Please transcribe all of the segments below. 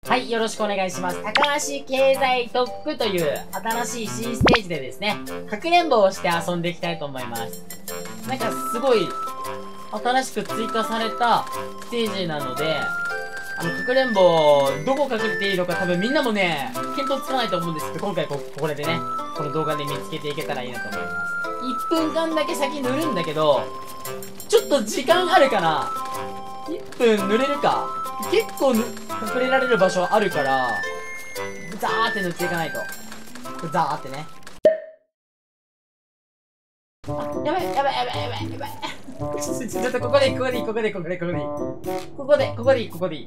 はい、よろしくお願いします。高橋経済特区という新しい新ステージでですね、かくれんぼをして遊んでいきたいと思います。なんかすごい、新しく追加されたステージなので、かくれんぼ、どこ隠れていいのか多分みんなもね、見当つかないと思うんですけど、今回これでね、この動画で見つけていけたらいいなと思います。1分間だけ先塗るんだけど、ちょっと時間あるかな ?1 分塗れるか結構隠れられる場所あるから、ザーって塗っていかないと。ザーってね。あ、やばい。ちょっとここでいい。はい。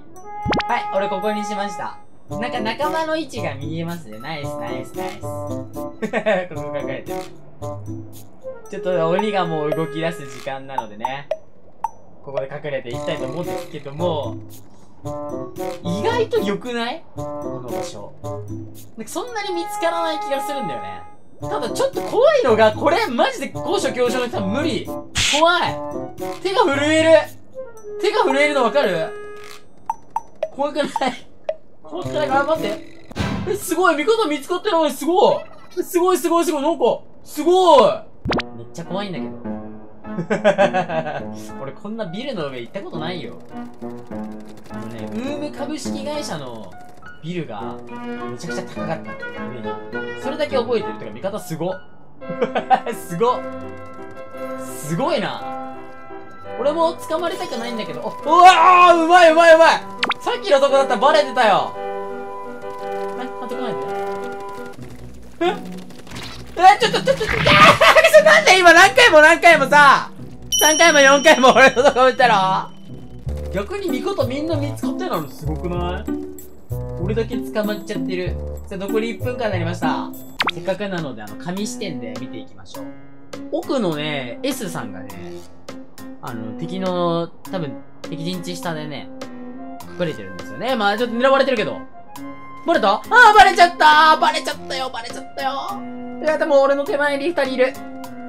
俺ここにしました。なんか仲間の位置が見えますね。ナイス。ここ隠れてる。ちょっと鬼がもう動き出す時間なのでね。ここで隠れていきたいと思うんですけども、意外と良くない？この場所。なんかそんなに見つからない気がするんだよね。ただちょっと怖いのが、これマジで高所恐怖症の人は無理。怖い。手が震えるのわかる？怖くない？頑張って。すごい、味方見つかってない。すごい。なんか、すごい。めっちゃ怖いんだけど。俺こんなビルの上行ったことないよ。ウーム株式会社のビルがめちゃくちゃ高かった上に。それだけ覚えてる。てか味方すごすごいな。俺も捕まりたくないんだけど。うわー、うまい。さっきのとこだったらバレてたよ。どこないで。ちょっとなんで今何回もさ、3回も4回も俺のとこ見たら逆に見事みんな見つかってなのすごくない？俺だけ捕まっちゃってる。さあ残り1分間になりました。せっかくなので紙視点で見ていきましょう。奥のね、S さんがね、敵の、多分、敵陣地下でね、隠れてるんですよね。まあちょっと狙われてるけど。バレた？バレちゃったよ。いや、でも俺の手前に2人いる。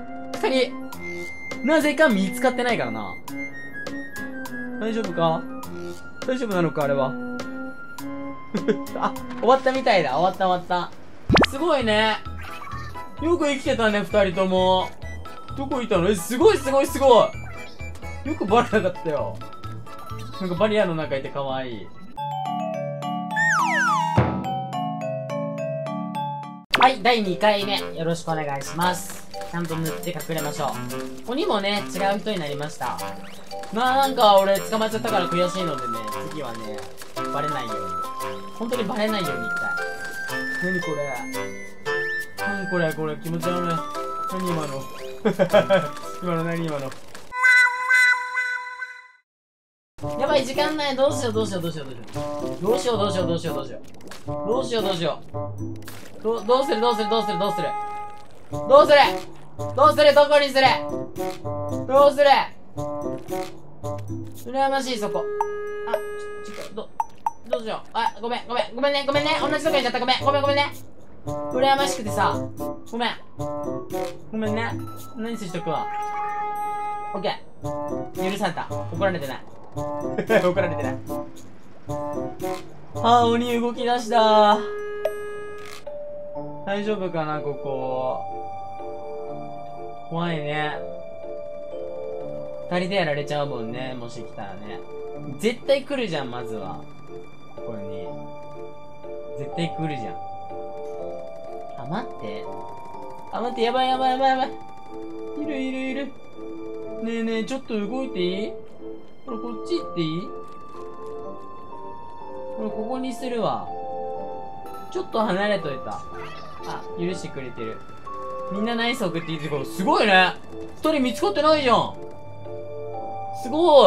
なぜか見つかってないからな。大丈夫なのか、あれは。あ、終わったみたいだ。終わった。すごいね。よく生きてたね、2人とも。どこいたの？すごい。よくバレなかったよ。なんかバリアの中いて可愛い。はい、第2回目、よろしくお願いします。ちゃんと塗って隠れましょう。鬼もね、違う人になりました。まあなんか俺捕まっちゃったから悔しいのでね、次はね、バレないように。本当にバレないようにいきたい。何これ気持ち悪い。何今の。やばい、時間ない。どうしよう。どうする？羨ましい、そこ。どうしよう。ごめんね。同じとこにいちゃった。ごめんね。羨ましくてさ。ごめんね。何しとくわ。オッケー。許された。怒られてない。鬼動き出した。大丈夫かな、ここ。怖いね。2人でやられちゃうもんね、もし来たらね。絶対来るじゃん、まずは。ここに。絶対来るじゃん。待って、やばい。いる。ねえ、ちょっと動いていい？これこっち行っていい？これここにするわ。ちょっと離れといた。許してくれてる。みんなナイス送っていいってこと。すごいね。2人見つかってないじゃん。す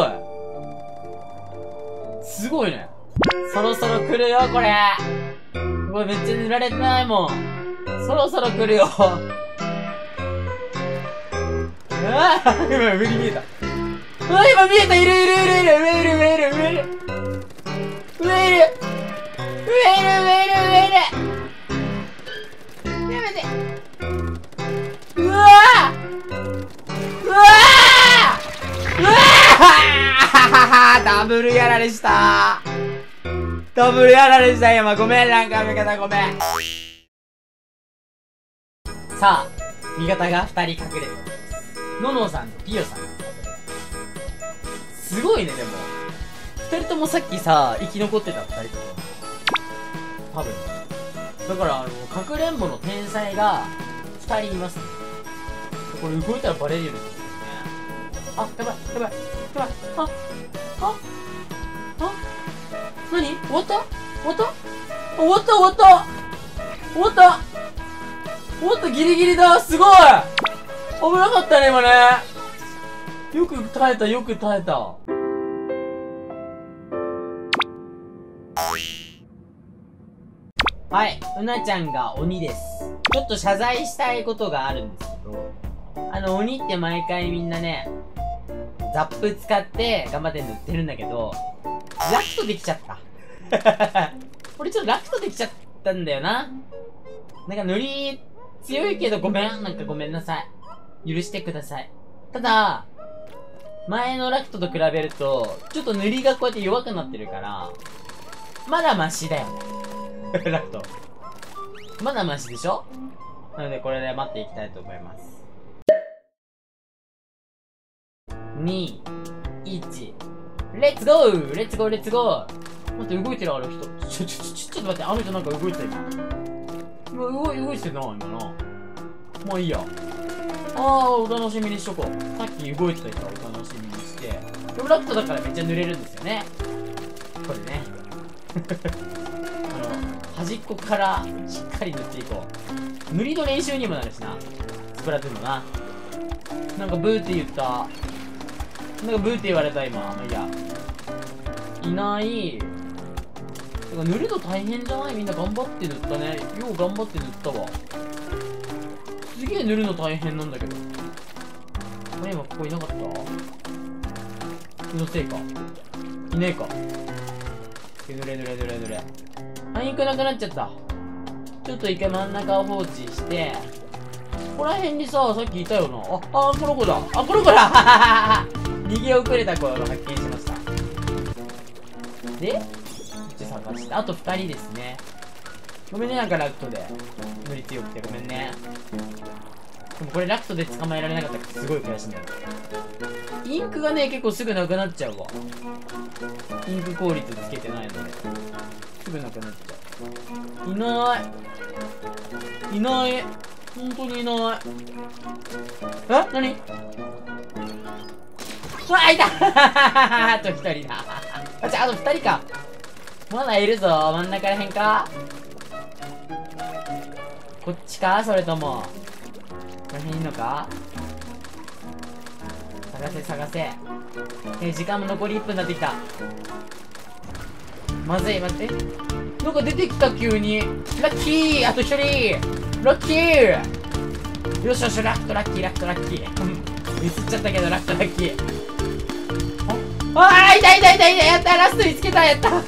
ごいね。そろそろ来るよ、これ。これめっちゃ塗られてないもん。そろそろ来るよ。今上に見えた。今見えた。いる。上いる。やめて。うわダブルやられした。 ダブルやられした今。ごめん、ランカー味方ごめん。さあ、味方が2人隠れる。ののさんとピヨさん。すごいね、でも。2人ともさっきさ、生き残ってた2人とも。多分。だから、かくれんぼの天才が2人いますね。これ動いたらバレるんですよね。あ、やばい、やばい、やばい。何終わった終わった終わった終わった終わった終わったギリギリだすごい危なかったね、今ね。よく耐えた、よく耐えた。はい、うなちゃんが鬼です。ちょっと謝罪したいことがあるんですけど、鬼って毎回みんなね、ザップ使って頑張って塗ってるんだけど、ラクトできちゃった。俺ちょっとラクトできちゃったんだよな。なんか塗り強いけどごめん。なんかごめんなさい。許してください。ただ、前のラクトと比べると、ちょっと塗りがこうやって弱くなってるから、まだマシだよね。ラクト。まだマシでしょ？なのでこれで待っていきたいと思います。2、1、レッツゴーレッツゴーレッツゴー待って、動いてるある人。ちょっと待って、あの人なんか動いてる今。動いてるな、今な。まあいいや。お楽しみにしとこう。さっき動いてた人はお楽しみにして。でもラクトだからめっちゃ濡れるんですよね。これね。端っこからしっかり塗っていこう。塗りの練習にもなるしな。スプラトゥーンのな。なんかブーって言った。なんかブーって言われた今。まあいいや。いない。てか塗るの大変じゃない？みんな頑張って塗ったね。よう頑張って塗ったわ。すげえ塗るの大変なんだけど。あれ今ここいなかった？気のせいか。いねえか。塗れ。あ、インクなくなっちゃった。ちょっと一回真ん中を放置して、ここら辺にさ、さっきいたよな。この子だ。この子だ逃げ遅れた子を発見しました。で、こっち探して、あと2人ですね。ごめんね、なんかラクトで。塗り強くてごめんね。でもこれラクトで捕まえられなかったからすごい悔しいんだよ。インクがね、結構すぐなくなっちゃうわ。インク効率つけてないので。すぐなくなっちゃう。いない本当にいない。何うわ、いたあと1人だ。あと2人か。まだいるぞ。真ん中らへんか。こっちか、それともこの辺いんのか。探せ。時間も残り1分になってきた。まずい、待って。なんか出てきた、急に。ラッキーあと1人ラッキーよし、ラクトラッキー。ミスっちゃったけど、ラクトラッキー。いたやった、ラスト見つけた、やった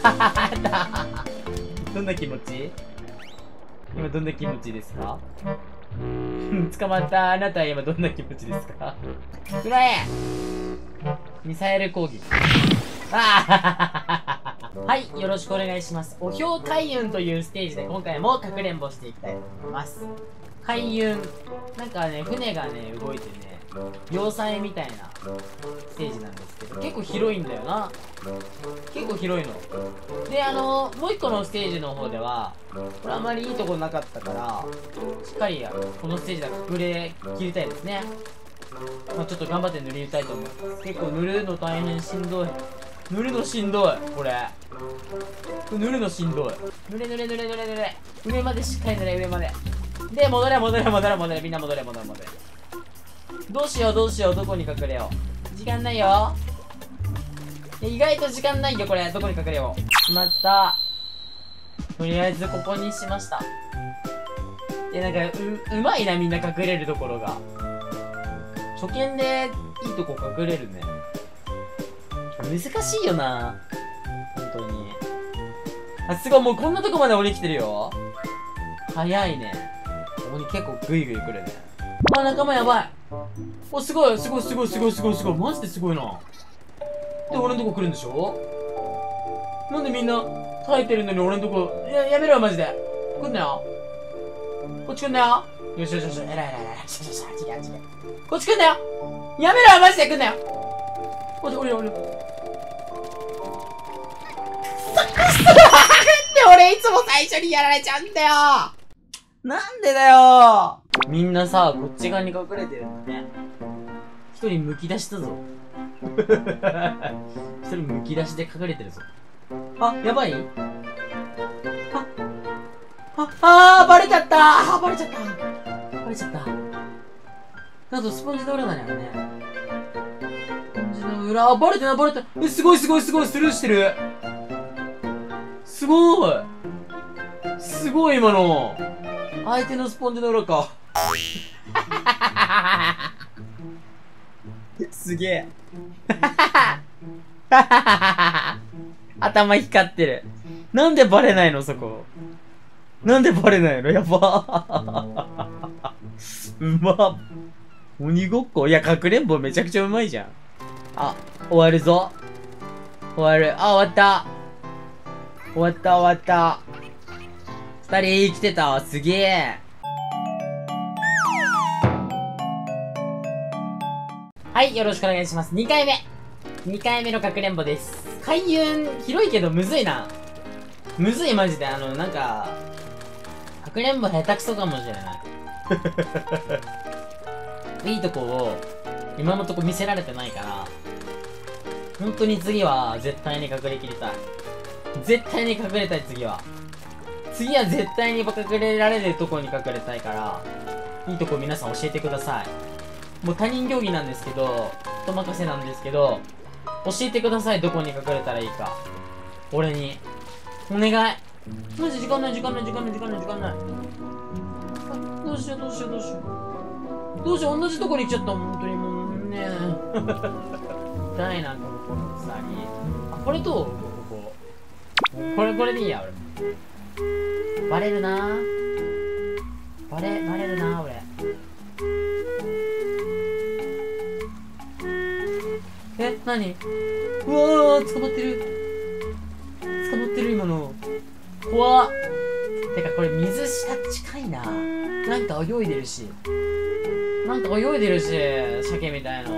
どんな気持ち？今どんな気持ちですか？捕まったあなたは今どんな気持ちですか？くらえミサイル攻撃。はい、よろしくお願いします。お氷開運というステージで今回もかくれんぼしていきたいと思います。開運。なんかね、船がね、動いてね、要塞みたいなステージなんですけど、結構広いんだよな。結構広いの。で、もう一個のステージの方では、これあまりいいとこなかったから、しっかりこのステージで隠れ切りたいですね。まあ、ちょっと頑張って塗りたいと思います。結構塗るの大変しんどい。塗るのしんどい。これ塗るのしんどい。塗れ。上までしっかり塗れ、上まで。で、戻れ。みんな戻れ。どうしよう、どこに隠れよう。時間ないよ。意外と時間ないよ、これ。どこに隠れよう。しまった。とりあえずここにしました。なんか、うまいな、みんな隠れるところが。初見でいいとこ隠れるね。難しいよな。本当に。すごい、もうこんなとこまで降りきてるよ。早いね。ここに結構グイグイ来るね。仲間やばい。すごい。マジですごいな。で、俺のとこ来るんでしょ？ なんでみんな耐えてるのに俺んとこ、やめろよ、マジで。来んなよ。こっち来んなよ。よしよしよし、えらいえらいえらい。違う違う違う。こっち来んなよ。やめろよ、マジで来んなよ。おりおり。なんで俺いつも最初にやられちゃうんだよ。なんでだよ。みんなさ、こっち側に隠れてるんだね。一人剥き出したぞ。一人剥き出しで隠れてるぞ。あ、やばい？バレちゃったー。バレちゃった。あとスポンジの裏だね、あれね。スポンジの裏、バレてない。すごい、スルーしてる。すごい、今の。相手のスポンジの裏か。すげえ。頭光ってる。なんでバレないのそこ。なんでバレないのやば。うまっ。鬼ごっこいや、かくれんぼめちゃくちゃうまいじゃん。あ、終わるぞ。終わる。あ、終わった。二人生きてたわ。すげえ。はい、よろしくお願いします。2回目のかくれんぼです。開運、広いけどむずいな。むずいマジで。なんか、かくれんぼ下手くそかもしれない。いいとこを、今のとこ見せられてないから、本当に次は絶対に隠れきりたい。次は絶対に隠れられるとこに隠れたいから、いいとこ皆さん教えてください。もう他人行儀なんですけど、人任せなんですけど、教えてください、どこに隠れたらいいか。俺に。お願い。マジ時間ない。どうしよう、同じとこに行っちゃった、本当にもうね。痛いな、このさに。あ、これどう？これでいいや、俺も。バレるな俺。え、何？うわー、捕まってる、今の。怖っ。てか、これ水下近いな。なんか泳いでるし、鮭みたいな。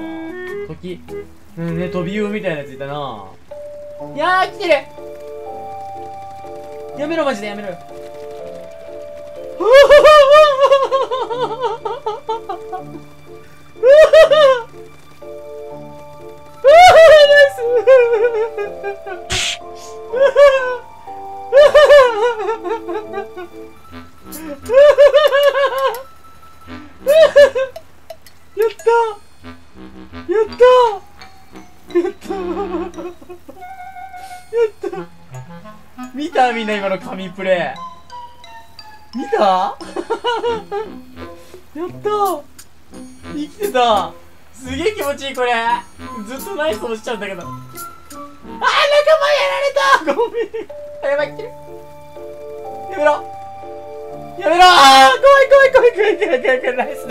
飛び魚みたいなやついたな。いやー、来てる。やめろ、マジでやめろよ。見たみんな今の神プレイ。見たやった生きてた。すげえ気持ちいいこれ。ずっとナイス押しちゃうんだけど。あー、仲間やられた。ごめん。やばい、来てる。やめろ。あー、怖い。ナイス。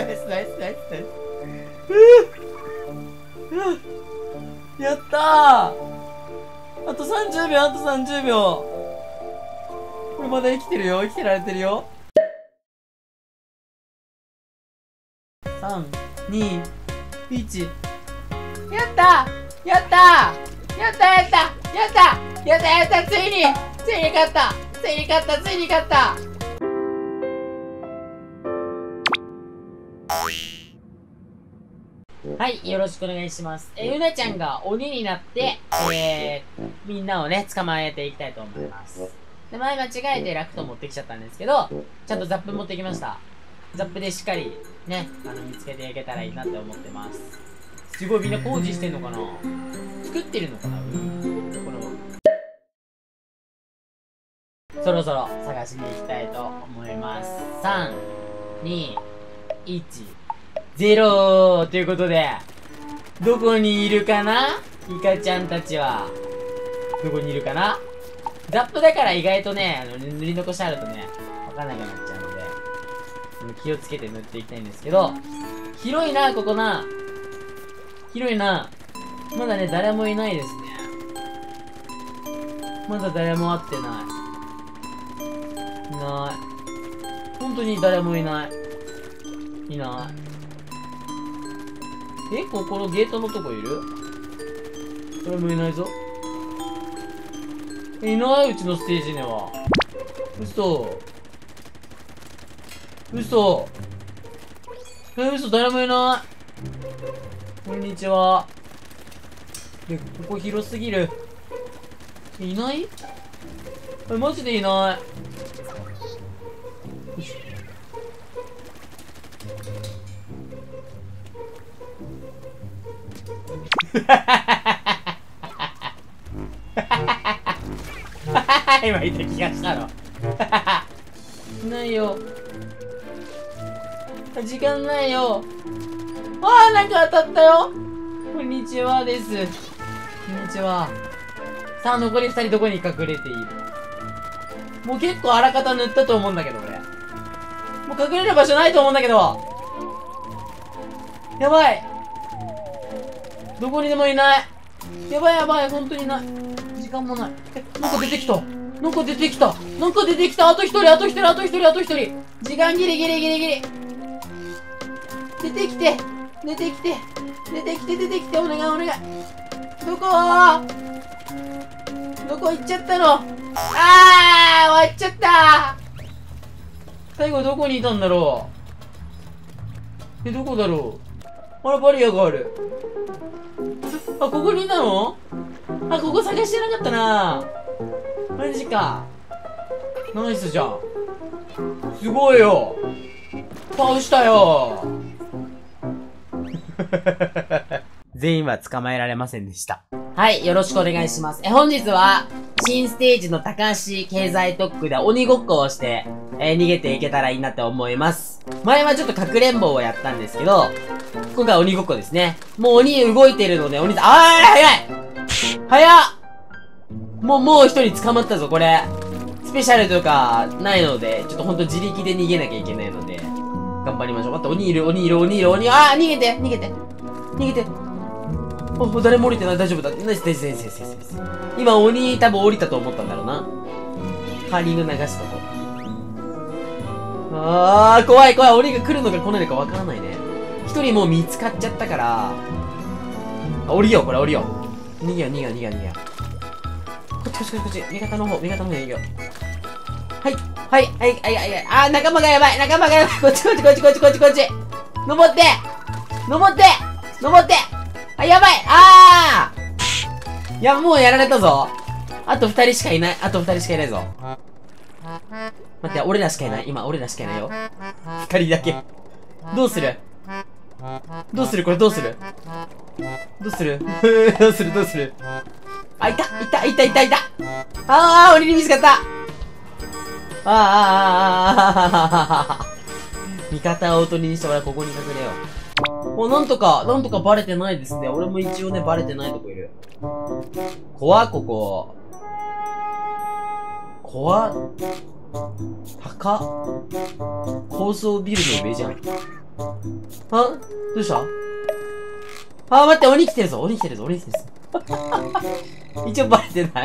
やったー。あと30秒。これまだ生きてられてるよ。3、2、1。やったついに勝った。はい、よろしくお願いします。うなちゃんが鬼になって、みんなをね、捕まえていきたいと思います。で、前間違えてラクト持ってきちゃったんですけど、ちゃんとザップ持ってきました。ザップでしっかり、ね、見つけていけたらいいなって思ってます。すごいみんな工事してんのかな？作ってるのかな？このそろそろ探しに行きたいと思います。3、2、1、0ということで、どこにいるかな？イカちゃんたちは。どこにいるかな？ザップだから意外とね、塗り残しあるとね、わかんなくなっちゃうので、気をつけて塗っていきたいんですけど、広いな、ここな。広いな。まだね、誰もいないですね。 まだ誰も会ってない。いない。本当に誰もいない。いない。え、このゲートのとこいる？誰もいないぞ。いない、うちのステージには。嘘。嘘。嘘、誰もいない。こんにちは。ここ広すぎる。いない？マジでいない。よいしょ。今いた気がしたの。ないよ。時間ないよ。ああ、なんか当たったよ。こんにちはです。こんにちは。さあ、残り2人どこに隠れている？もう結構あらかた塗ったと思うんだけど、俺。もう隠れる場所ないと思うんだけど。やばい。どこにでもいない。やばいやばい、本当にない。時間もない。なんか出てきた。なんか出てきた。なんか出てきた。あと1人、あと1人、あと1人、あと1人。時間ギリギリギリギリ。出てきて。出てきて。出てきて、出てきて。お願いお願い。どこ行っちゃったの？終わっちゃった。最後どこにいたんだろう？どこだろう？あら、バリアがある。ここにいたの？ここ探してなかったな。マジか。ナイスじゃん。すごいよ。倒したよ。全員は捕まえられませんでした。はい、よろしくお願いします。本日は、新ステージの高橋経済特区で鬼ごっこをして、逃げていけたらいいなって思います。前はちょっとかくれんぼをやったんですけど、今回は鬼ごっこですね。もう鬼動いてるので、鬼さん、早い早っもう一人捕まったぞ、これ。スペシャルとかないので、ちょっとほんと自力で逃げなきゃいけないので、頑張りましょう。待って、鬼いる。逃げて誰も降りてない。大丈夫だ。ナイス。今、鬼多分降りたと思ったんだろうな。カーリング流したと。怖い。鬼が来るのか来ないのかわからないね。一人もう見つかっちゃったから。降りよう。逃げよう。こっち。味方の方逃げよう。はい。仲間がやばい。こっち。登って。やばい。いや、もうやられたぞ。あと2人しかいないぞ。待って、俺らしかいない。今、俺らしかいないよ。2人だけ。どうするこれどうするいた。鬼に見つかった。味方をおとりにして俺はここに隠れよう。なんとかバレてないですね。俺も一応ね、バレてないとこいる。ここ。高層ビルの上じゃん。どうした？待って、鬼来てるぞ。一応バレてない。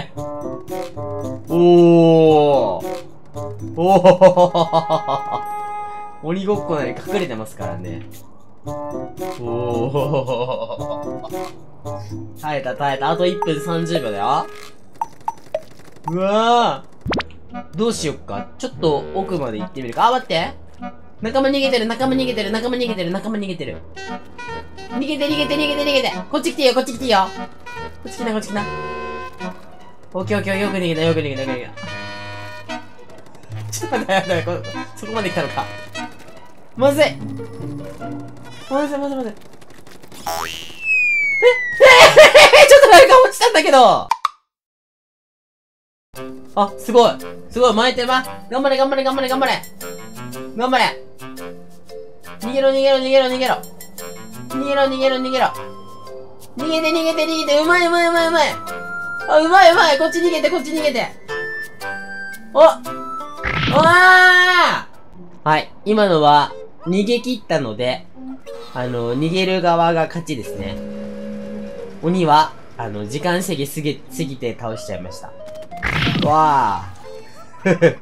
鬼ごっこなり隠れてますからね。耐えた。あと1分30秒だよ。うわぁ。どうしよっか。ちょっと奥まで行ってみるか。待って。仲間逃げてる。逃げて。こっち来ていいよ。こっち来な。オッケー。よく逃げた。ちょっと待って、そこまで来たのか。まずい。ちょっとなんか落ちたんだけど。すごい。巻いてる。頑張れ。逃げろ。逃げて。うまい。こっち逃げて。はい。今のは、逃げ切ったので、逃げる側が勝ちですね。鬼は、時間過ぎて倒しちゃいました。 わー。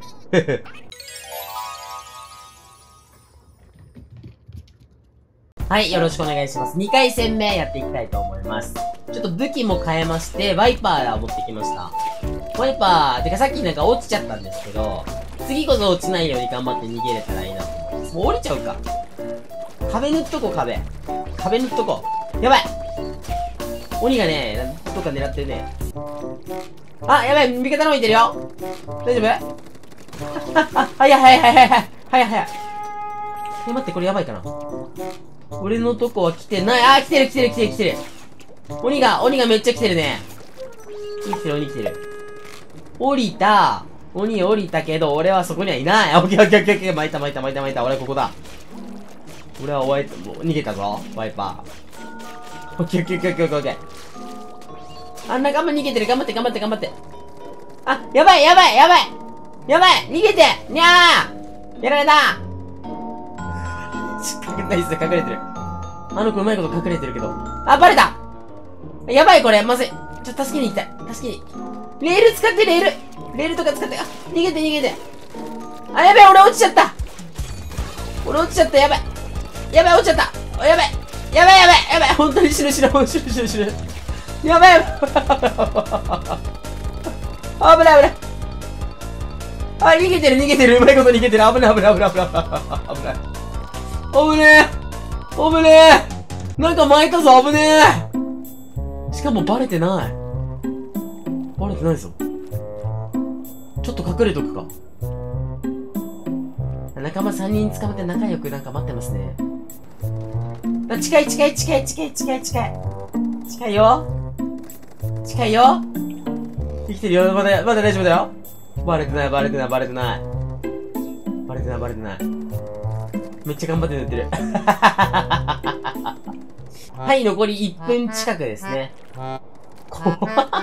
はい、よろしくお願いします。2回戦目やっていきたいと思います。ちょっと武器も変えまして、ワイパーを持ってきました。ワイパー、てかさっきなんか落ちちゃったんですけど、次こそ落ちないように頑張って逃げれたらいいなと思います。もう降りちゃうか。壁塗っとこう、壁。壁塗っとこう。やばい鬼がね、どっか狙ってるね。あ、やばい味方の方いてるよ大丈夫はいはいはいはいはいはいはい。待って、これやばいかな。俺のとこは来てない。あー、来てる来てる来てる来てる。鬼がめっちゃ来てるね。鬼来てる鬼来てる。降りた。鬼降りたけど、俺はそこにはいない。オッケーオッケーオッケーオッケー。巻いた巻いた巻いた巻いた。俺はここだ。俺はもう逃げたぞ。ワイパー。オッケーオッケーオッケーオッケーオッケー。あんな頑張逃げてる。頑張って頑張って頑張って。あ、やばいやばいやばいやばい逃げてにゃーやられた隠れてる。あの子うまいこと隠れてるけど。あ、バレたやばいこれ、まずい。ちょっと助けに行きたい。助けに。レール使ってレールレールとか使って。あ、逃げて逃げて。あ、やべえ俺落ちちゃった俺落ちちゃったやばいやばい落ちちゃったやばいやばいやばいやばい本当に死ぬ死ぬ死ぬ死ぬ死ぬやばいやばい危ない危ないあ、逃げてる逃げてるうまいこと逃げてる危ない危ない危ない危ない危ない危ねえ危ねえなんか巻いたぞ危ねえしかもバレてないバレてないぞちょっと隠れとくか仲間3人捕まって仲良くなんか待ってますねあ、近い近い近い近い近い近い近いよ近いよ生きてるよまだ大丈夫だよバレてないバレてないバレてないバレてないバレてないめっちゃ頑張って塗ってるはい残り1分近くですね怖っ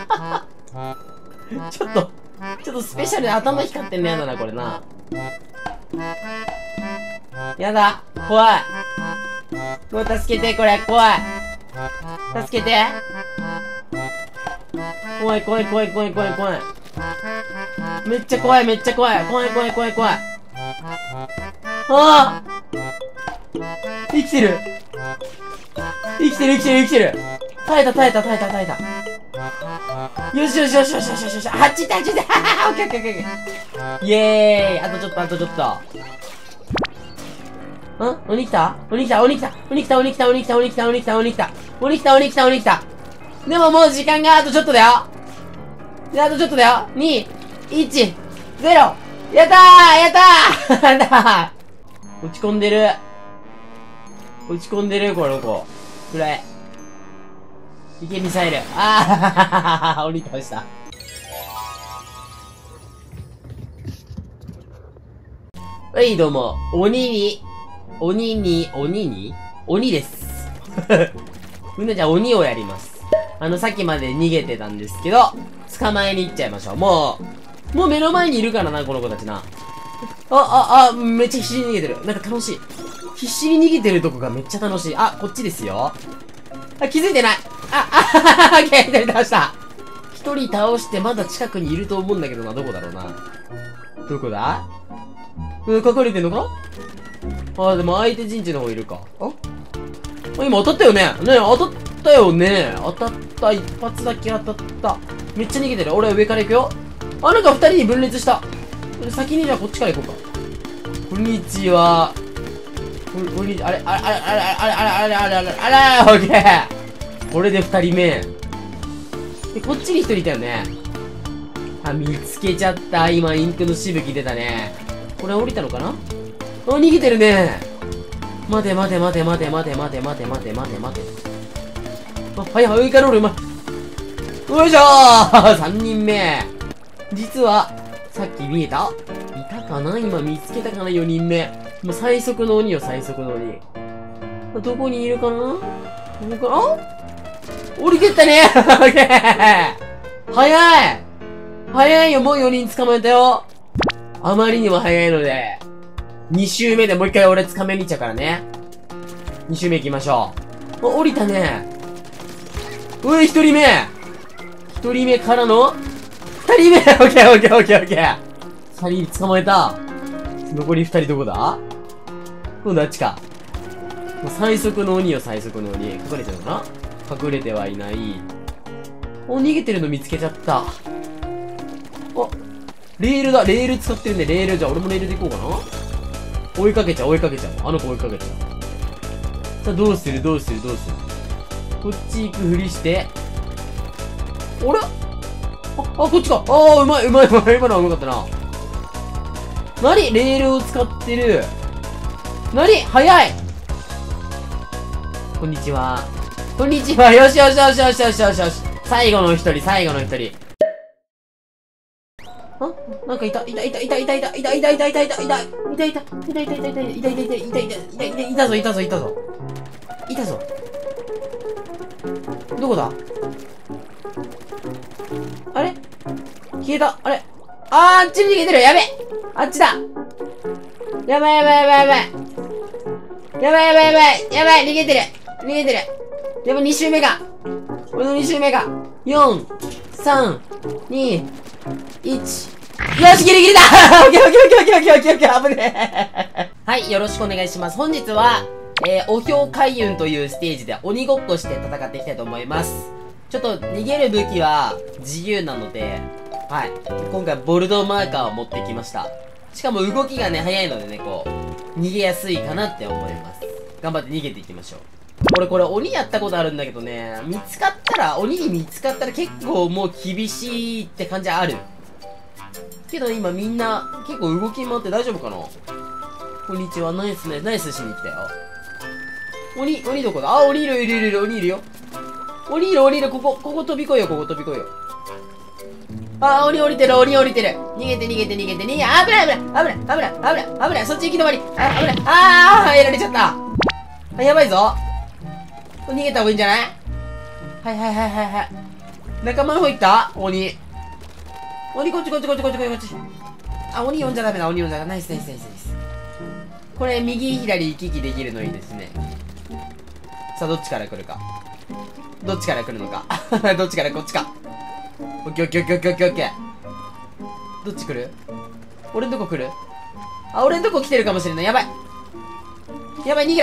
ちょっとスペシャルで頭光ってんのやだなこれなやだ怖いもう助けてこれ怖い助けて怖い怖い怖い怖い怖い怖いめっちゃ怖いめっちゃ怖い怖い怖い怖い怖いああ生きてる生きてる生きてる生きてる耐えた耐えた耐えた耐えたよしよしよしよしよしよしよしあっち行ったあっち行ったオッケーオッケーオッケーイエーイあとちょっとあとちょっと鬼来た鬼来た鬼来た鬼来た鬼来た鬼来た鬼来た鬼来た鬼来た鬼来た鬼来た鬼来たでももう時間があとちょっとだよあとちょっとだよ2、1、0やったーやったーやったー落ち込んでる落ち込んでるこの子暗いいけミサイルあー鬼倒したはいどうも鬼ですみんなじゃあ鬼をやりますさっきまで逃げてたんですけど捕まえに行っちゃいましょうもう目の前にいるからなこの子たちなめっちゃ必死に逃げてるなんか楽しい必死に逃げてるとこがめっちゃ楽しいあこっちですよあ気づいてないオッケー一人倒した一人倒してまだ近くにいると思うんだけどなどこだろうなどこだ隠れてんのかなでも相手陣地の方いるか今当たったよね当たったよね当たった一発だけ当たっためっちゃ逃げてる俺は上から行くよなんか二人に分裂した先にじゃあこっちから行こうかこんにちはあれオッケーこれで二人目でこっちに一人いたよね見つけちゃった今インクのしぶき出たねこれ降りたのかな逃げてるね待て待て待て待て待て待て待て待て待て待てはいはい上から降るうまいよいしょー3人目実はさっき見えたいたかな今見つけたかな4人目もう最速の鬼よ最速の鬼どこにいるかなどこか降りてったね早い早いよもう4人捕まえたよあまりにも早いので2周目でもう一回俺捕めに行っちゃうからね2周目行きましょう降りたね1人目1人目からの2 人目オッケーオッケーオッケーオッケー。二人捕まえた。残り二人どこだ？今度あっちか。最速の鬼よ、最速の鬼。隠れてるのかな？隠れてはいない。お、逃げてるの見つけちゃった。お、レールだ。レール使ってるね。レール。じゃあ俺もレールで行こうかな。追いかけちゃう、追いかけちゃう。あの子追いかけちゃう。さあ、どうする？こっち行くふりして。あれ？こっちか。うまい。今のはうまかったな。レールを使ってる。早い。こんにちは。よし。最後の一人。なんかいたぞ。どこだ？あれ？消えた。あれ？あっちに逃げてる。やべ！あっちだ。やばい。逃げてる。やばい、2周目が。俺の2周目が。4、3、2、1。よし、ギリギリだオッケー、危ねえ。はい、よろしくお願いします。本日は、おひょう開運というステージで鬼ごっこして戦っていきたいと思います。ちょっと逃げる武器は自由なので、はい。今回ボルドーマーカーを持ってきました。しかも動きがね、早いのでね、こう、逃げやすいかなって思います。頑張って逃げていきましょう。これ鬼やったことあるんだけどね、鬼に見つかったら結構もう厳しいって感じある。けど今みんな結構動き回って大丈夫かな？こんにちは、ナイスしに来たよ。鬼どこだ？鬼いるよ。鬼いる、ここ飛び越えよ、鬼降りてる。逃げて。危ない。そっち行き止まり。危ない。やられちゃった。やばいぞ。逃げた方がいいんじゃない？はい。仲間の方行った？鬼こっち。鬼呼んじゃダメだ。ナイス。これ、右左行き来できるのいいですね。さあ、どっちから来るのか。どっちからこっちか。オッケー。どっち来る？俺んとこ来る？俺んとこ来てるかもしれない。やばい、逃げろ。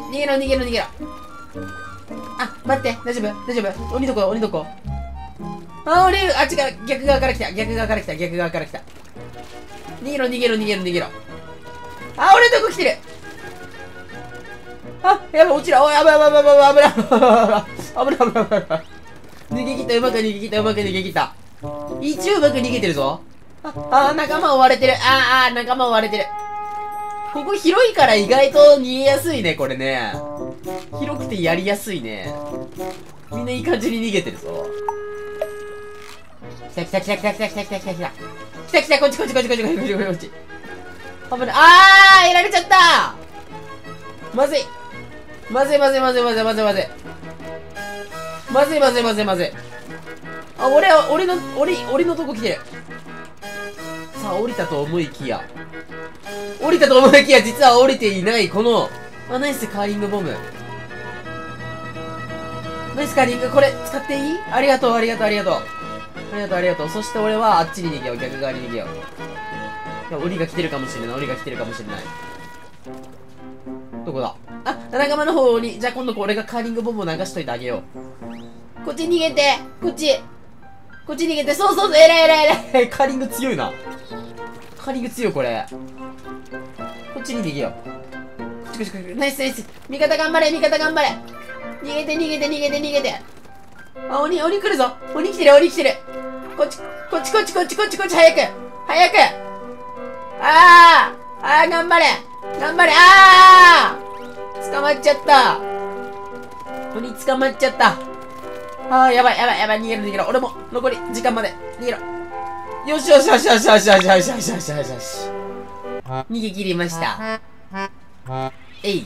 待って、大丈夫。鬼どこ？あっちから、逆側から来た。逃げろ。俺んとこ来てる。やばい、落ちる。やばい。逃げ切った。うまく逃げ切った。一応うまく逃げてるぞ。仲間追われてる。ここ広いから意外と逃げやすいね、これね。広くてやりやすいね。みんないい感じに逃げてるぞ。来た。こっち。危ない。やられちゃった。まずい。俺のとこ来てる。さあ、降りたと思いきや、実は降りていない、この、ナイスカーリングボム。これ、使っていい？ありがとう。そして俺は、あっちに逃げよう。逆側に逃げよう。鬼が来てるかもしれない。どこだ？仲間の方に、じゃあ今度俺がカーリングボムを流しといてあげよう。こっち逃げて、こっち逃げて、そう、偉い。カーリング強いな。これ。こっちに逃げよう。ナイス。味方頑張れ。逃げて。鬼来るぞ。鬼来てる。こっち、早く。頑張れ。捕まっちゃった。鬼捕まっちゃった。やばい。逃げろ。俺も、残り時間まで。逃げろ。よし。逃げ切りました。えい。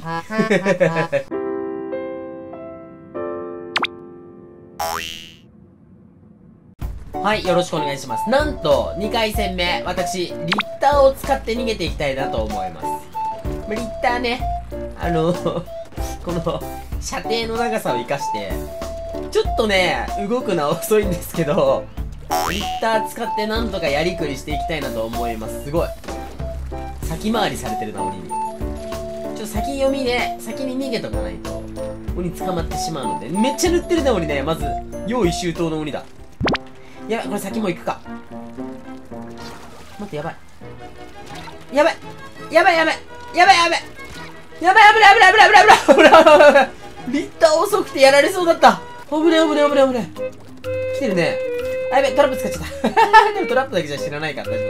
はい、よろしくお願いします。なんと、2回戦目、私、リッターを使って逃げていきたいなと思います。リッターね、この、射程の長さを生かして、ちょっとね、動くのは遅いんですけど、 リッター使ってなんとかやりくりしていきたいなと思います。すごい。先回りされてるな、鬼に。ちょっと先読みで、先に逃げとかないと、鬼捕まってしまうので。めっちゃ塗ってるね、鬼ね。まず、用意周到の鬼だ。やばい、これ先も行くか。待って、やばい。やばいやばいやばいやばいやばいやばい危ない危ない危ない危ない危ない危ない危ない。リッター遅くてやられそうだった。危ね危ね危ね危ね。来てるね。あ、やべ、トラップ使っちゃったでもトラップだけじゃ知らないから大丈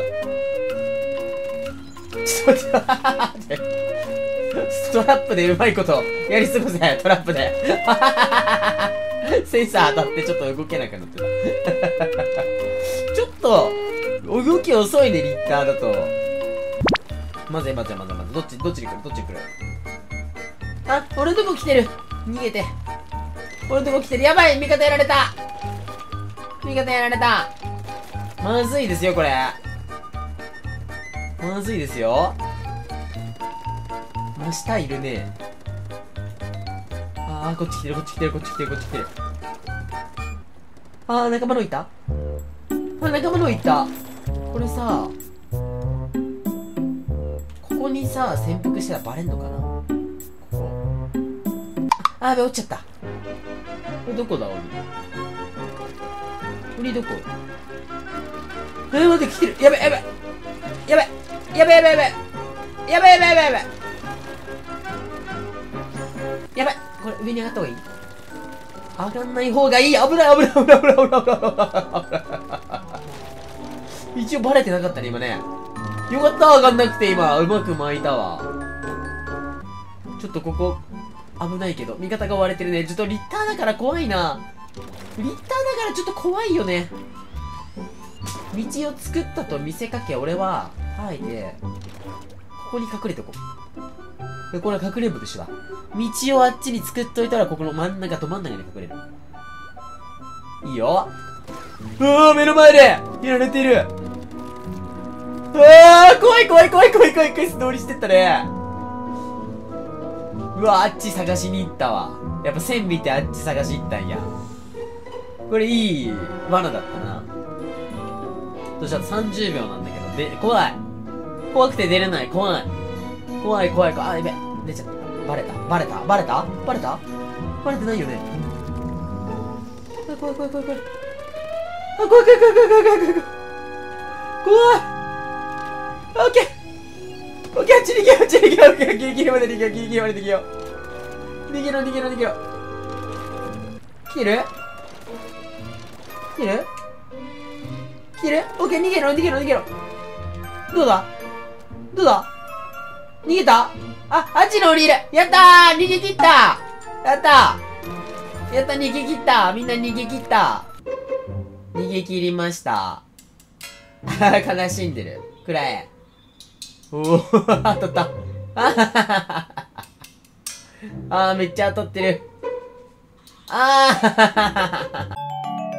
夫だ。ちょっと待ってトラップでうまいことやり過ごせ。トラップでセンサー当たってちょっと動けなくなってたちょっと動き遅いね、リッターだと。まずいまずいまずいまずい。どっちに来るどっちに来る。あ、俺のとこ来てる。逃げて。俺のとこ来てる。やばい、味方やられた。味方やられた。まずいですよ、これ。まずいですよ。真下いるね。あー、こっち来てる、こっち来てる、こっち来てる、こっち来てる。あー、仲間のいた？あ、仲間のいた。これさ、ここにさ、潜伏したらバレんのかな？ここ。あ、やべ、落ちちゃった。これどこだ、鬼どこ？待って、来てる。やべやべやべやべやべやべやべやべやべやべやべやばい。これ上に上がった方がいい？上がんない方がいい。危ない危ない危ない危ない危ない危ない危ない一応バレてなかったね、今ね。よかった、上がんなくて今。うまく巻いたわ。ちょっとここ、危ないけど。味方が割れてるね。ちょっとリッターだから怖いな。リッターだからちょっと怖いよね。道を作ったと見せかけ、俺は、あえて、ここに隠れておこう。で、これは隠れんぼと一緒だ。道をあっちに作っといたら、ここの真ん中、ど真ん中に隠れる。いいよ。うわー、目の前でやられている。うわー、怖い怖い怖い怖い怖い怖い、素通りしてったね。うわー、あっち探しに行ったわ。やっぱ線見てあっち探し行ったんや。これいい罠だったな。どうした？ 30 秒なんだけど、怖い。怖くて出れない。怖い。怖い怖い怖い。あ、やべ。出ちゃった。バレたバレたバレたバレたバレてないよね。怖い怖い怖い怖い。あ、怖い怖い怖い怖い怖い怖い怖い。怖い。オッケーオッケー、あっち逃げよう、あっち逃げよう、ギリギリまで逃げよう、ギリギリまで逃げよう。逃げろ逃げろ逃げろ。来てる来てる来てるオッケー、逃げろ逃げろ逃げろ。どうだどうだ逃げた。あ、あっちの鬼いる。やったー、逃げ切った。やったー、やった、逃げ切った。みんな逃げ切った。逃げ切りました。悲しんでる。くらえ。おー、当たった。あー、めっちゃ当たってる。あー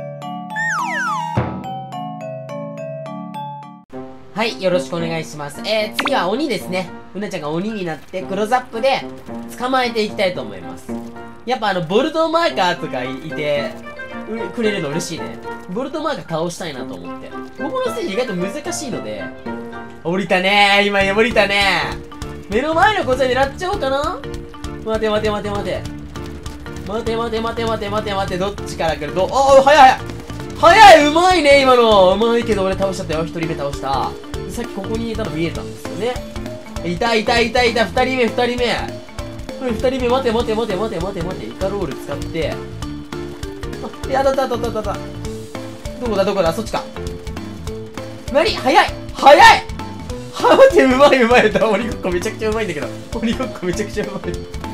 はい、よろしくお願いします。次は鬼ですね。うなちゃんが鬼になってクローズアップで捕まえていきたいと思います。やっぱボルトマーカーとかいてくれるの嬉しいね。ボルトマーカー倒したいなと思って。ここのステージ意外と難しいので。降りたねー、今降りたねー。目の前の小さい狙っちゃおうかな。待て待て待て待て。待て待て待て待て待て待て、どっちから来る。早い早い早い、うまいね、今の。うまいけど俺倒しちゃったよ。1人目倒した。さっきここにいたの見えたんですよね。いたいたいたいた、2人目2人目。これ2人目、待て待て待て待て待て待て。イカロール使って。あ、やだったったったったった。どこだどこだ、そっちか。何早い早い待って、うまいうまい。鬼ごっこめちゃくちゃうまいんだけど。鬼ごっこめちゃくちゃうまい。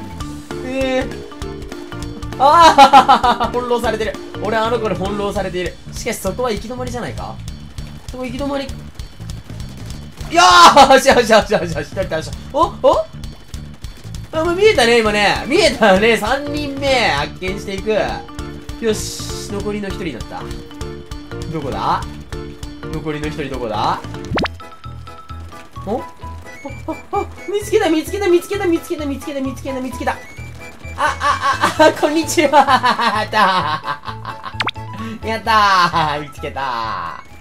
ああ翻弄されてる。俺あの子に翻弄されている。しかしそこは行き止まりじゃないか。そこ行き止まり。いやーしよしよしよしよし。お見えたね、今ね。見えたね。3人目発見していく。よし、残りの1人になった。どこだ残りの1人どこだ。見つけた見つけた見つけた見つけた見つけた見つけた見つけた。こんにちはやったー見つけたー